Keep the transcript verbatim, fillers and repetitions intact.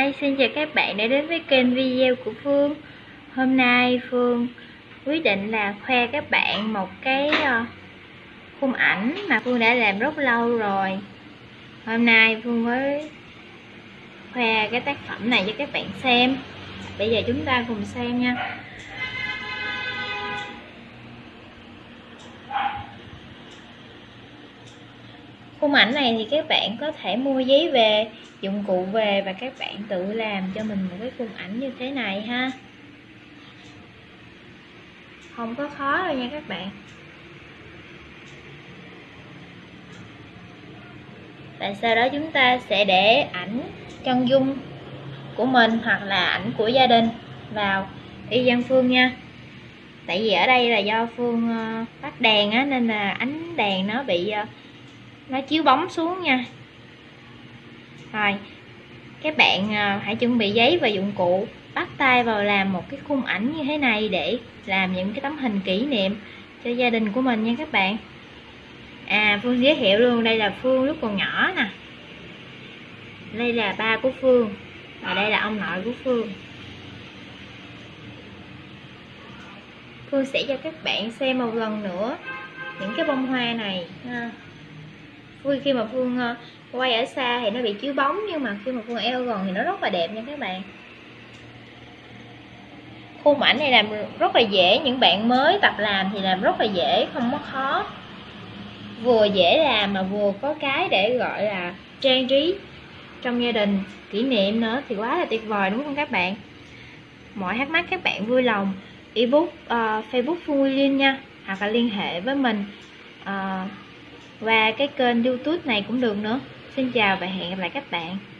Hi, xin chào các bạn đã đến với kênh video của Phương. Hôm nay Phương quyết định là khoe các bạn một cái uh, khung ảnh mà Phương đã làm rất lâu rồi. Hôm nay Phương mới khoe cái tác phẩm này cho các bạn xem. Bây giờ chúng ta cùng xem nha. Khung ảnh này thì các bạn có thể mua giấy về, dụng cụ về và các bạn tự làm cho mình một cái khung ảnh như thế này ha. Không có khó đâu nha các bạn. Tại sau đó chúng ta sẽ để ảnh chân dung của mình hoặc là ảnh của gia đình vào y văn Phương nha. Tại vì ở đây là do Phương tắt đèn á, nên là ánh đèn nó bị nó chiếu bóng xuống nha. Rồi các bạn hãy chuẩn bị giấy và dụng cụ, bắt tay vào làm một cái khung ảnh như thế này để làm những cái tấm hình kỷ niệm cho gia đình của mình nha các bạn. À, Phương giới thiệu luôn, đây là Phương lúc còn nhỏ nè, đây là ba của Phương và đây là ông nội của Phương. Phương sẽ cho các bạn xem một lần nữa những cái bông hoa này ha. Khi mà Phương quay ở xa thì nó bị chiếu bóng, nhưng mà khi mà Phương eo gần thì nó rất là đẹp nha các bạn. Khung ảnh này làm rất là dễ, những bạn mới tập làm thì làm rất là dễ, không có khó. Vừa dễ làm mà vừa có cái để gọi là trang trí trong gia đình, kỷ niệm nữa thì quá là tuyệt vời, đúng không các bạn? Mọi thắc mắc các bạn vui lòng ebook uh, Facebook Phương Nguyên Linh nha, hoặc là liên hệ với mình uh, qua cái kênh YouTube này cũng được nữa. Xin chào và hẹn gặp lại các bạn.